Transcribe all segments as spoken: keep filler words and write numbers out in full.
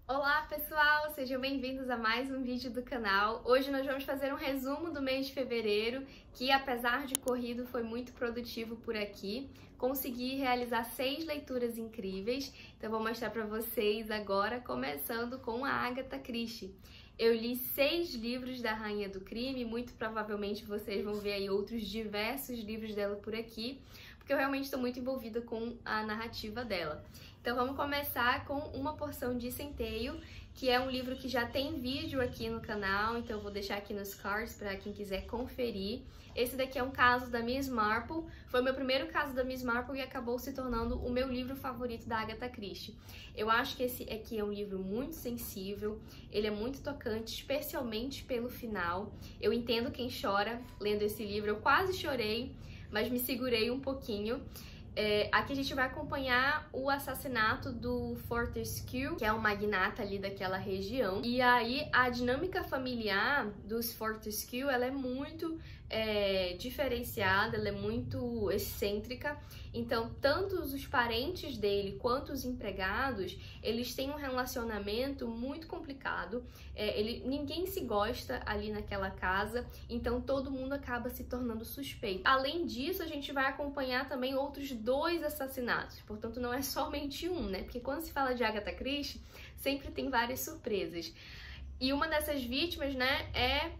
Olá pessoal, sejam bem-vindos a mais um vídeo do canal. Hoje nós vamos fazer um resumo do mês de fevereiro, que apesar de corrido foi muito produtivo por aqui. Consegui realizar seis leituras incríveis, então vou mostrar para vocês agora, começando com a Agatha Christie. Eu li seis livros da Rainha do Crime, muito provavelmente vocês vão ver aí outros diversos livros dela por aqui, porque eu realmente estou muito envolvida com a narrativa dela. Então vamos começar com Uma Porção de Centeio, que é um livro que já tem vídeo aqui no canal, então eu vou deixar aqui nos cards para quem quiser conferir. Esse daqui é um caso da Miss Marple, foi o meu primeiro caso da Miss Marple e acabou se tornando o meu livro favorito da Agatha Christie. Eu acho que esse aqui é um livro muito sensível, ele é muito tocante, especialmente pelo final. Eu entendo quem chora lendo esse livro, eu quase chorei, mas me segurei um pouquinho. É, aqui a gente vai acompanhar o assassinato do Fortescue, que é um magnata ali daquela região. E aí a dinâmica familiar dos Fortescue, ela é muito é, diferenciada, ela é muito excêntrica. Então, tanto os parentes dele quanto os empregados, eles têm um relacionamento muito complicado. É, ele, ninguém se gosta ali naquela casa, então todo mundo acaba se tornando suspeito. Além disso, a gente vai acompanhar também outros dois assassinatos, portanto não é somente um, né? Porque quando se fala de Agatha Christie, sempre tem várias surpresas. E uma dessas vítimas, né, é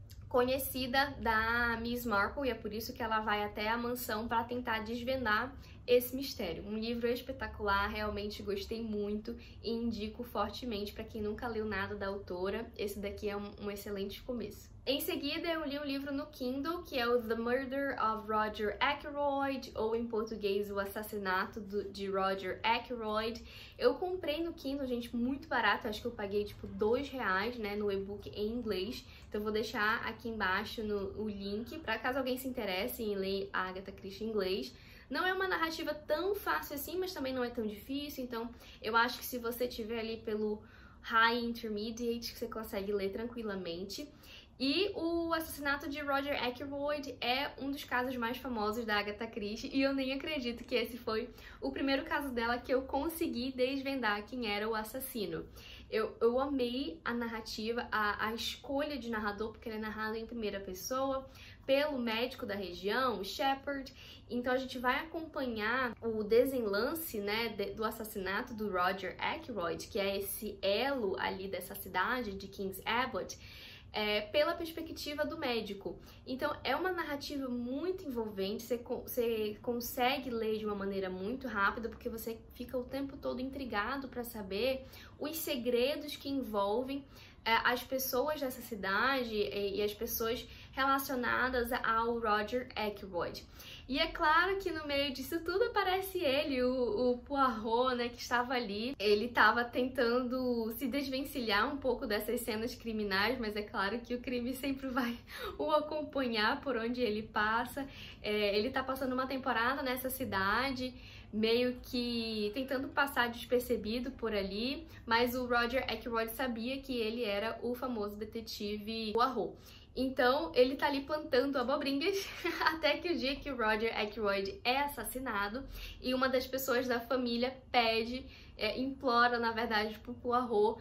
conhecida da Miss Marple, e é por isso que ela vai até a mansão para tentar desvendar esse mistério. Um livro espetacular, realmente gostei muito e indico fortemente para quem nunca leu nada da autora. Esse daqui é um, um excelente começo. Em seguida, eu li um livro no Kindle, que é o The Murder of Roger Ackroyd, ou em português, O Assassinato do, de Roger Ackroyd. Eu comprei no Kindle, gente, muito barato, acho que eu paguei tipo dois reais, né, no e-book em inglês. Então eu vou deixar aqui embaixo no, o link, para caso alguém se interesse em ler a Agatha Christie em inglês. Não é uma narrativa tão fácil assim, mas também não é tão difícil, então eu acho que se você tiver ali pelo High Intermediate, você consegue ler tranquilamente. E o assassinato de Roger Ackroyd é um dos casos mais famosos da Agatha Christie, e eu nem acredito que esse foi o primeiro caso dela que eu consegui desvendar quem era o assassino. Eu, eu amei a narrativa, a, a escolha de narrador, porque ele é narrado em primeira pessoa, pelo médico da região, o Shepard. Então a gente vai acompanhar o desenlace, né, de, do assassinato do Roger Ackroyd, que é esse elo ali dessa cidade de Kings Abbot, É, pela perspectiva do médico. Então é uma narrativa muito envolvente, você, você consegue ler de uma maneira muito rápida, porque você fica o tempo todo intrigado para saber os segredos que envolvem é, as pessoas dessa cidade e, e as pessoas relacionadas ao Roger Ackroyd. E é claro que no meio disso tudo aparece ele, o, o Poirot, né, que estava ali. Ele estava tentando se desvencilhar um pouco dessas cenas criminais, mas é claro que o crime sempre vai o acompanhar por onde ele passa. É, ele está passando uma temporada nessa cidade, meio que tentando passar despercebido por ali, mas o Roger Ackroyd sabia que ele era o famoso detetive Poirot. Então, ele tá ali plantando abobrinhas até que o dia que o Roger Ackroyd é assassinado e uma das pessoas da família pede, é, implora, na verdade, pro Poirot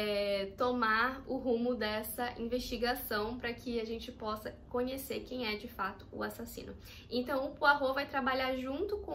é, tomar o rumo dessa investigação para que a gente possa conhecer quem é de fato o assassino. Então, o Poirot vai trabalhar junto com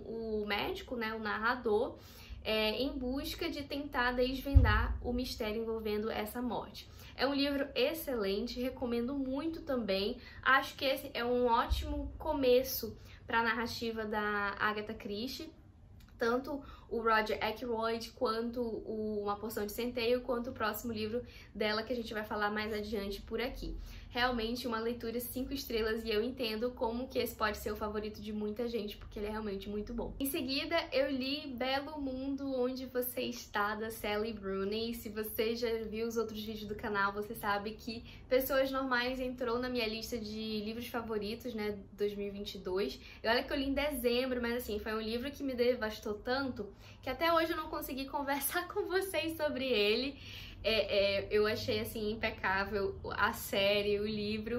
o médico, né, o narrador, É, em busca de tentar desvendar o mistério envolvendo essa morte. É um livro excelente, recomendo muito também. Acho que esse é um ótimo começo para a narrativa da Agatha Christie. Tanto o Roger Ackroyd, quanto o Uma Porção de Centeio, quanto o próximo livro dela que a gente vai falar mais adiante por aqui. Realmente uma leitura cinco estrelas e eu entendo como que esse pode ser o favorito de muita gente, porque ele é realmente muito bom. Em seguida, eu li Belo Mundo Onde Você Está, da Sally Rooney. Se você já viu os outros vídeos do canal, você sabe que Pessoas Normais entrou na minha lista de livros favoritos, né, dois mil e vinte e dois. E olha que eu li em dezembro, mas assim, foi um livro que me devastou tanto que até hoje eu não consegui conversar com vocês sobre ele. É, é, eu achei assim impecável a série, o livro,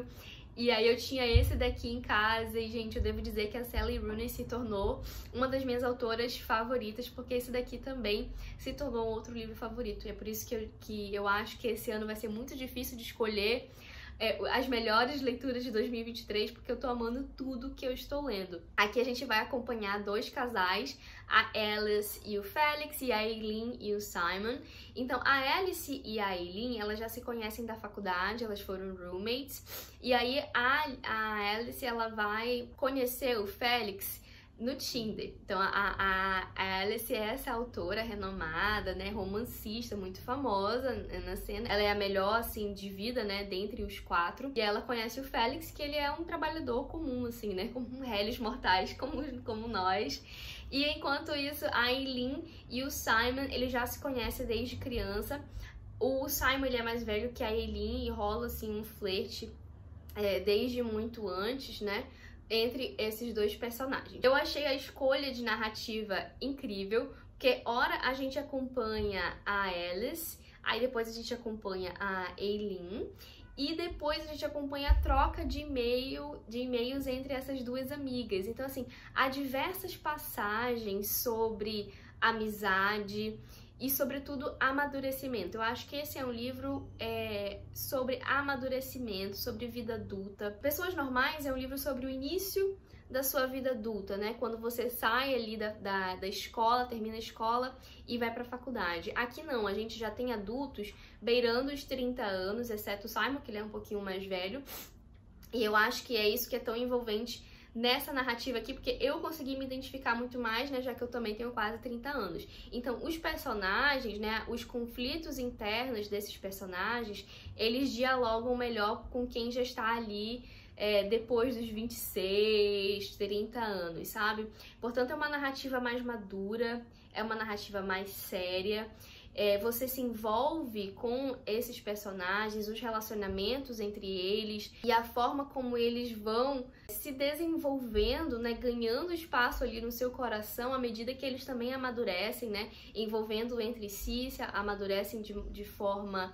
E aí eu tinha esse daqui em casa e, gente, eu devo dizer que a Sally Rooney se tornou uma das minhas autoras favoritas, porque esse daqui também se tornou outro livro favorito. E é por isso que eu, que eu acho que esse ano vai ser muito difícil de escolher é, as melhores leituras de dois mil e vinte e três, porque eu tô amando tudo que eu estou lendo. Aqui a gente vai acompanhar dois casais, a Alice e o Felix, e a Eileen e o Simon. Então, a Alice e a Eileen, elas já se conhecem da faculdade, elas foram roommates. E aí, a, a Alice, ela vai conhecer o Felix no Tinder. Então, a, a, a Alice é essa autora renomada, né, romancista, muito famosa na cena. Ela é a melhor, assim, de vida, né, dentre os quatro. E ela conhece o Felix, que ele é um trabalhador comum, assim, né, como réis mortais, como, como nós. E enquanto isso, a Eileen e o Simon, eles já se conhecem desde criança. O Simon, ele é mais velho que a Eileen e rola, assim, um flerte é, desde muito antes, né, entre esses dois personagens. Eu achei a escolha de narrativa incrível, porque ora a gente acompanha a Alice, aí depois a gente acompanha a Eileen, e depois a gente acompanha a troca de e-mail, de e-mails entre essas duas amigas. Então, assim, há diversas passagens sobre amizade e, sobretudo, amadurecimento. Eu acho que esse é um livro é, sobre amadurecimento, sobre vida adulta. Pessoas Normais é um livro sobre o início da sua vida adulta, né? Quando você sai ali da, da, da escola, termina a escola e vai pra faculdade. Aqui não, a gente já tem adultos beirando os trinta anos, exceto o Simon, que ele é um pouquinho mais velho. E eu acho que é isso que é tão envolvente nessa narrativa aqui, porque eu consegui me identificar muito mais, né, já que eu também tenho quase trinta anos. Então, os personagens, né, os conflitos internos desses personagens, eles dialogam melhor com quem já está ali é, depois dos vinte e seis, trinta anos, sabe? Portanto, é uma narrativa mais madura, é uma narrativa mais séria. É, você se envolve com esses personagens, os relacionamentos entre eles e a forma como eles vão se desenvolvendo, né, ganhando espaço ali no seu coração à medida que eles também amadurecem, né, envolvendo entre si, se amadurecem de, de forma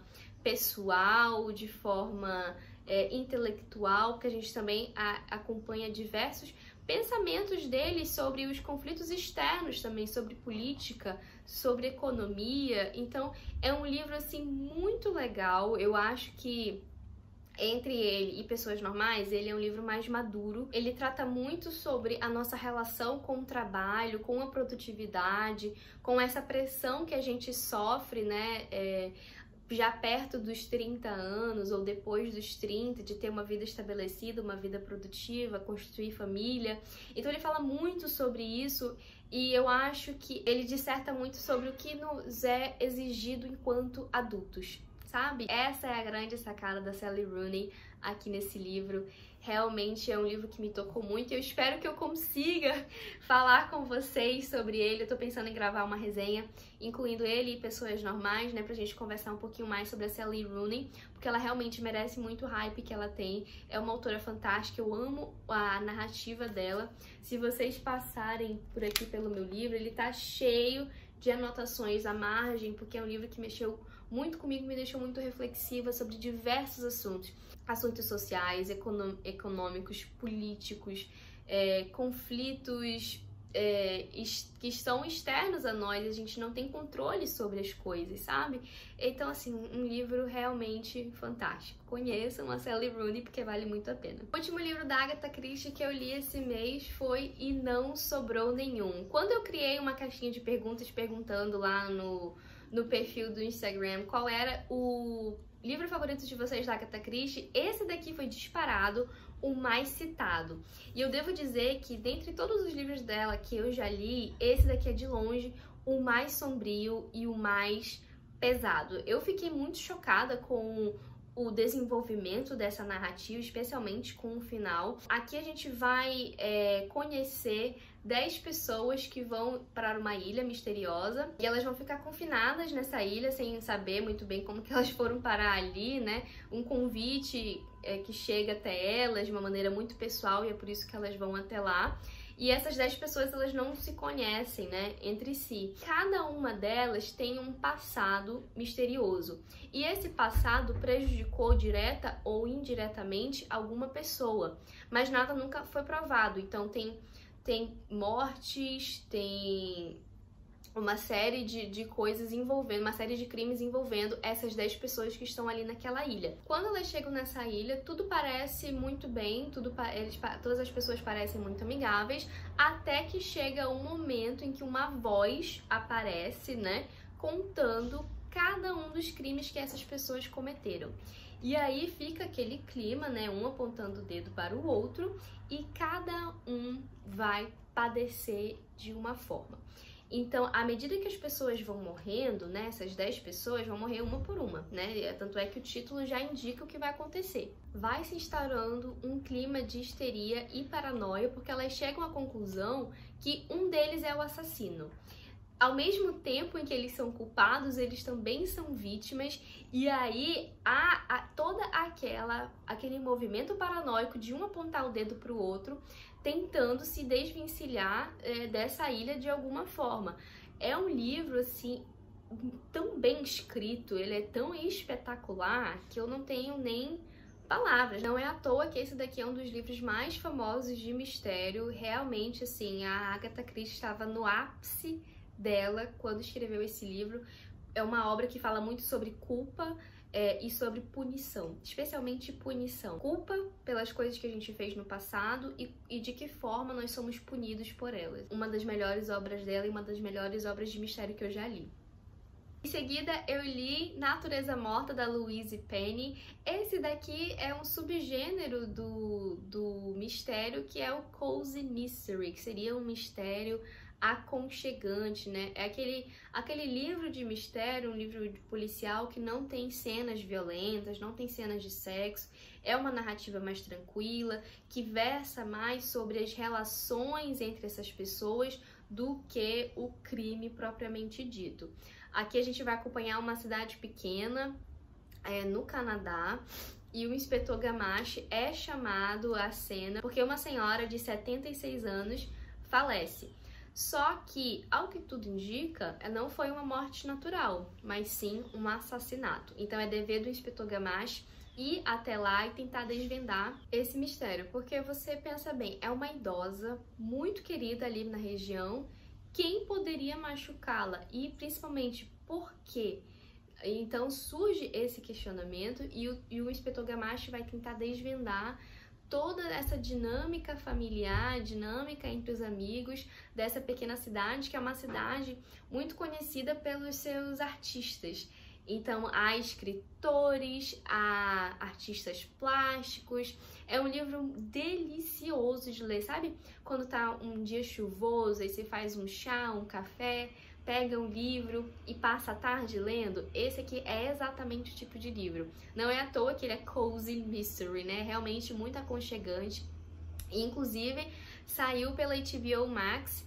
pessoal, de forma é, intelectual, porque a gente também a, acompanha diversos pensamentos deles sobre os conflitos externos também, sobre política, sobre economia. Então, é um livro, assim, muito legal. Eu acho que entre ele e Pessoas Normais, ele é um livro mais maduro. Ele trata muito sobre a nossa relação com o trabalho, com a produtividade, com essa pressão que a gente sofre, né, é, já perto dos trinta anos ou depois dos trinta, de ter uma vida estabelecida, uma vida produtiva, construir família. Então ele fala muito sobre isso e eu acho que ele disserta muito sobre o que nos é exigido enquanto adultos, sabe? Essa é a grande sacada da Sally Rooney aqui nesse livro. Realmente é um livro que me tocou muito e eu espero que eu consiga falar com vocês sobre ele. Eu tô pensando em gravar uma resenha, incluindo ele e Pessoas Normais, né, pra gente conversar um pouquinho mais sobre a Sally Rooney, porque ela realmente merece muito o hype que ela tem. É uma autora fantástica, eu amo a narrativa dela. Se vocês passarem por aqui pelo meu livro, ele tá cheio de anotações à margem, porque é um livro que mexeu muito comigo, me deixou muito reflexiva sobre diversos assuntos. Assuntos sociais, econômicos, políticos, é, conflitos é, que estão externos a nós, a gente não tem controle sobre as coisas, sabe? Então, assim, um livro realmente fantástico. Conheçam a Sally Rooney porque vale muito a pena. O último livro da Agatha Christie que eu li esse mês foi E Não Sobrou Nenhum. Quando eu criei uma caixinha de perguntas perguntando lá no, no perfil do Instagram qual era o livro favorito de vocês da Agatha Christie, esse daqui foi disparado o mais citado. E eu devo dizer que dentre todos os livros dela que eu já li, esse daqui é de longe o mais sombrio e o mais pesado. Eu fiquei muito chocada com o desenvolvimento dessa narrativa, especialmente com o final. Aqui a gente vai é, conhecer dez pessoas que vão para uma ilha misteriosa e elas vão ficar confinadas nessa ilha sem saber muito bem como que elas foram parar ali, né? Um convite é, que chega até elas de uma maneira muito pessoal e é por isso que elas vão até lá. E essas dez pessoas, elas não se conhecem, né, entre si. Cada uma delas tem um passado misterioso. E esse passado prejudicou direta ou indiretamente alguma pessoa. Mas nada nunca foi provado. Então tem, tem mortes, tem uma série de, de coisas envolvendo, uma série de crimes envolvendo essas dez pessoas que estão ali naquela ilha. Quando elas chegam nessa ilha, tudo parece muito bem, tudo, eles, todas as pessoas parecem muito amigáveis, até que chega um momento em que uma voz aparece, né, contando cada um dos crimes que essas pessoas cometeram. E aí fica aquele clima, né, um apontando o dedo para o outro, e cada um vai padecer de uma forma. Então, à medida que as pessoas vão morrendo, né, essas dez pessoas vão morrer uma por uma, né? Tanto é que o título já indica o que vai acontecer. Vai se instaurando um clima de histeria e paranoia, porque elas chegam à conclusão que um deles é o assassino. Ao mesmo tempo em que eles são culpados, eles também são vítimas, e aí há, há toda aquela aquele movimento paranoico de um apontar o dedo para o outro, tentando se desvencilhar é, dessa ilha de alguma forma. É um livro, assim, tão bem escrito, ele é tão espetacular que eu não tenho nem palavras. Não é à toa que esse daqui é um dos livros mais famosos de mistério. Realmente, assim, a Agatha Christie estava no ápice dela quando escreveu esse livro. É uma obra que fala muito sobre culpa é, e sobre punição, especialmente punição. Culpa pelas coisas que a gente fez no passado e, e de que forma nós somos punidos por elas. Uma das melhores obras dela e uma das melhores obras de mistério que eu já li. Em seguida, eu li Natureza Morta, da Louise Penny. Esse daqui é um subgênero do, do mistério, que é o Cozy Mystery, que seria um mistério aconchegante, né? É aquele, aquele livro de mistério, um livro policial que não tem cenas violentas, não tem cenas de sexo, é uma narrativa mais tranquila, que versa mais sobre as relações entre essas pessoas do que o crime propriamente dito. Aqui a gente vai acompanhar uma cidade pequena, é, no Canadá, e o inspetor Gamache é chamado à cena porque uma senhora de setenta e seis anos falece. Só que, ao que tudo indica, não foi uma morte natural, mas sim um assassinato. Então é dever do inspetor Gamache ir até lá e tentar desvendar esse mistério. Porque você pensa bem, é uma idosa muito querida ali na região, quem poderia machucá-la? E principalmente, por quê? Então surge esse questionamento e o, e o inspetor Gamache vai tentar desvendar toda essa dinâmica familiar, dinâmica entre os amigos dessa pequena cidade, que é uma cidade muito conhecida pelos seus artistas. Então, há escritores, há artistas plásticos. É um livro delicioso de ler, sabe? Quando tá um dia chuvoso, aí você faz um chá, um café, pega um livro e passa a tarde lendo. Esse aqui é exatamente o tipo de livro. Não é à toa que ele é cozy mystery, né? Realmente muito aconchegante. E, inclusive, saiu pela H B O Max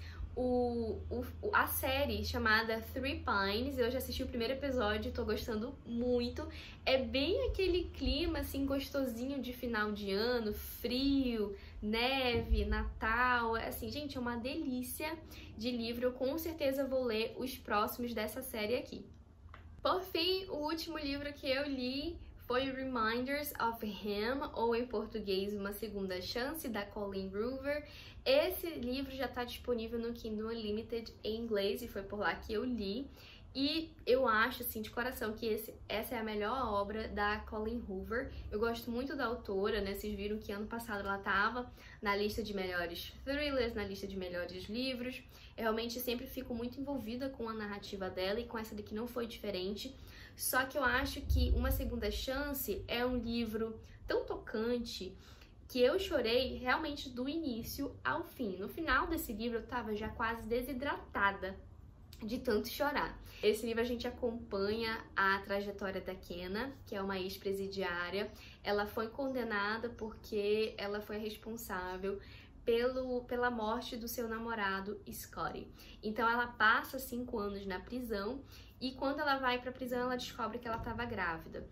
o, o, a série chamada Three Pines. Eu já assisti o primeiro episódio e tô gostando muito. É bem aquele clima, assim, gostosinho de final de ano, frio, neve, Natal. Assim, gente, é uma delícia de livro. Eu com certeza vou ler os próximos dessa série aqui. Por fim, o último livro que eu li foi Reminders of Him, ou em português, Uma Segunda Chance, da Colleen Hoover. Esse livro já está disponível no Kindle Unlimited em inglês e foi por lá que eu li. E eu acho, assim, de coração que esse, essa é a melhor obra da Colleen Hoover. Eu gosto muito da autora, né? Vocês viram que ano passado ela estava na lista de melhores thrillers, na lista de melhores livros. Eu realmente sempre fico muito envolvida com a narrativa dela e com essa daqui não foi diferente. Só que eu acho que Uma Segunda Chance é um livro tão tocante que eu chorei realmente do início ao fim. No final desse livro eu tava já quase desidratada de tanto chorar. Esse livro a gente acompanha a trajetória da Kenna, que é uma ex-presidiária. Ela foi condenada porque ela foi responsável pelo, pela morte do seu namorado Scotty. Então ela passa cinco anos na prisão e quando ela vai pra prisão ela descobre que ela estava grávida.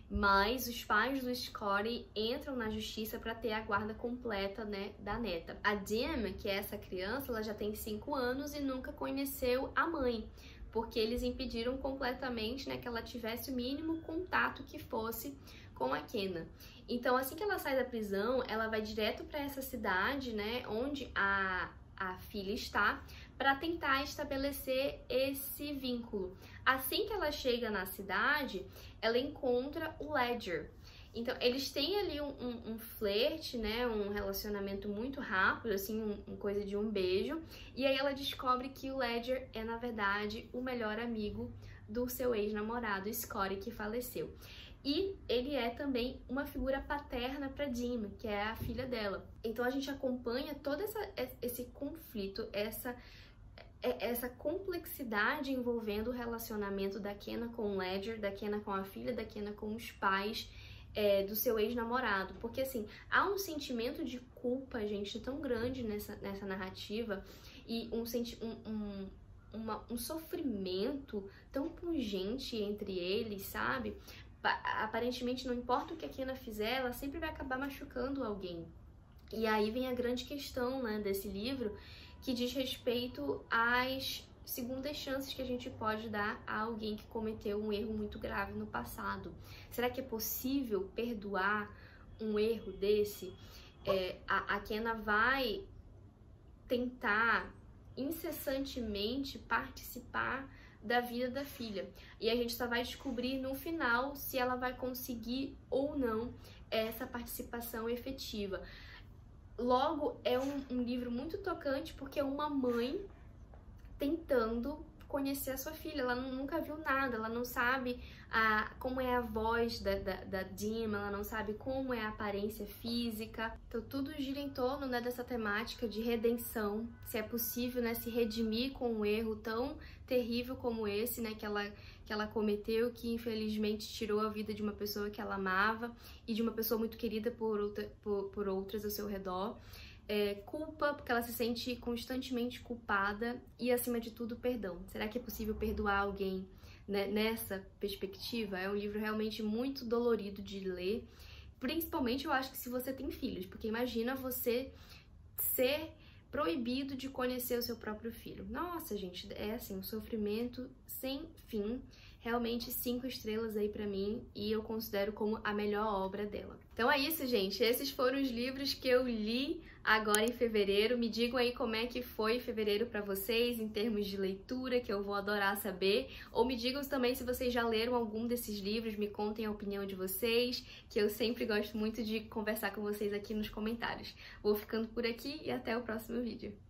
mas os pais do Scotty entram na justiça para ter a guarda completa, né, da neta. A Dim, que é essa criança, ela já tem cinco anos e nunca conheceu a mãe, porque eles impediram completamente, né, que ela tivesse o mínimo contato que fosse com a Kenna. Então, assim que ela sai da prisão, ela vai direto para essa cidade, né, onde a, a filha está, para tentar estabelecer esse vínculo. Assim que ela chega na cidade, ela encontra o Ledger. Então, eles têm ali um, um, um flerte, né, um relacionamento muito rápido, assim, um, um coisa de um beijo. E aí ela descobre que o Ledger é, na verdade, o melhor amigo do seu ex-namorado, Scotty, que faleceu. E ele é também uma figura paterna para Dim, que é a filha dela. Então, a gente acompanha todo essa, esse conflito, essa... essa complexidade envolvendo o relacionamento da Kenna com o Ledger, da Kenna com a filha, da Kenna com os pais é, do seu ex-namorado. Porque, assim, há um sentimento de culpa, gente, tão grande nessa, nessa narrativa e um, um, um, uma, um sofrimento tão pungente entre eles, sabe? Aparentemente, não importa o que a Kenna fizer, ela sempre vai acabar machucando alguém. E aí vem a grande questão, né, desse livro, que diz respeito às segundas chances que a gente pode dar a alguém que cometeu um erro muito grave no passado. Será que é possível perdoar um erro desse? É, a, a Kenna vai tentar incessantemente participar da vida da filha. E a gente só vai descobrir no final se ela vai conseguir ou não essa participação efetiva. Logo, é um, um livro muito tocante porque é uma mãe tentando conhecer a sua filha. Ela nunca viu nada, ela não sabe a, como é a voz da, da, da Dim, ela não sabe como é a aparência física. Então tudo gira em torno, né, dessa temática de redenção, se é possível, né, se redimir com um erro tão terrível como esse, né, que ela, que ela cometeu, que infelizmente tirou a vida de uma pessoa que ela amava e de uma pessoa muito querida por, outra, por, por outras ao seu redor. É, culpa, porque ela se sente constantemente culpada e, acima de tudo, perdão. Será que é possível perdoar alguém, né, nessa perspectiva? É um livro realmente muito dolorido de ler, principalmente eu acho que se você tem filhos, porque imagina você ser proibido de conhecer o seu próprio filho. Nossa, gente, é assim, um sofrimento sem fim. Realmente cinco estrelas aí pra mim e eu considero como a melhor obra dela. Então é isso, gente. Esses foram os livros que eu li agora em fevereiro. Me digam aí como é que foi fevereiro pra vocês em termos de leitura, que eu vou adorar saber. Ou me digam também se vocês já leram algum desses livros, me contem a opinião de vocês, que eu sempre gosto muito de conversar com vocês aqui nos comentários. Vou ficando por aqui e até o próximo vídeo.